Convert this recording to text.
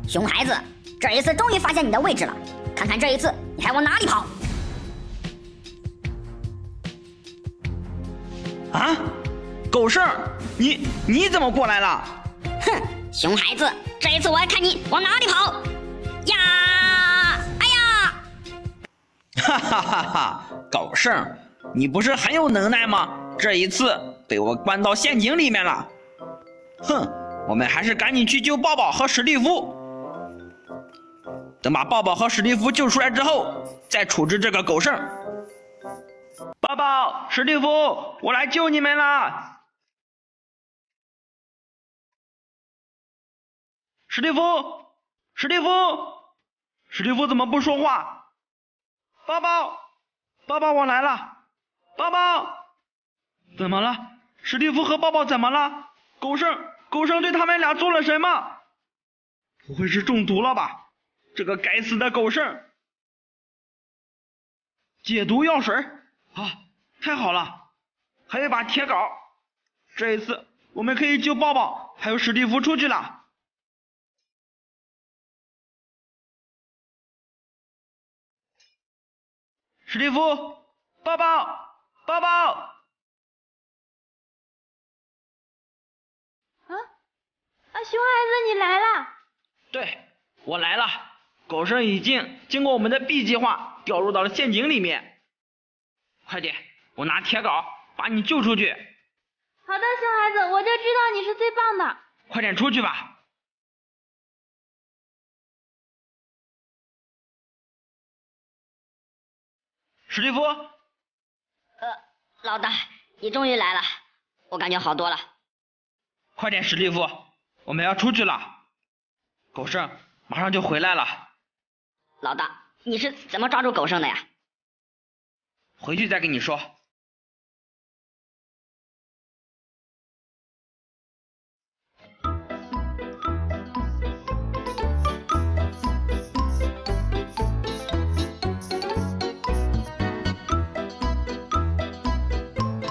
熊孩子，这一次终于发现你的位置了，看看这一次你还往哪里跑！ 啊，狗剩，你怎么过来了？ 哼，熊孩子，这一次我还看你往哪里跑！呀，哎呀！ 哈哈哈哈，狗剩，你不是很有能耐吗？这一次被我关到陷阱里面了。哼，我们还是赶紧去救抱抱和史蒂夫。等把抱抱和史蒂夫救出来之后，再处置这个狗剩。抱抱，史蒂夫，我来救你们了！史蒂夫，史蒂夫，史蒂夫怎么不说话？抱抱，抱抱，我来了！抱抱，怎么了？史蒂夫和抱抱怎么了？狗剩对他们俩做了什么？不会是中毒了吧？这个该死的狗剩！解毒药水啊，太好了！还有一把铁镐，这一次我们可以救抱抱还有史蒂夫出去了。史蒂夫，抱抱，抱抱！ 熊孩子，你来了！ 对，我来了。狗剩已经经过我们的 B 计划，掉入到了陷阱里面。快点，我拿铁镐把你救出去。 好的，熊孩子，我就知道你是最棒的。 快点出去吧。史蒂夫， 老大，你终于来了，我感觉好多了。 快点，史蒂夫，我们要出去了。狗剩马上就回来了。 老大，你是怎么抓住狗剩的呀？ 回去再跟你说。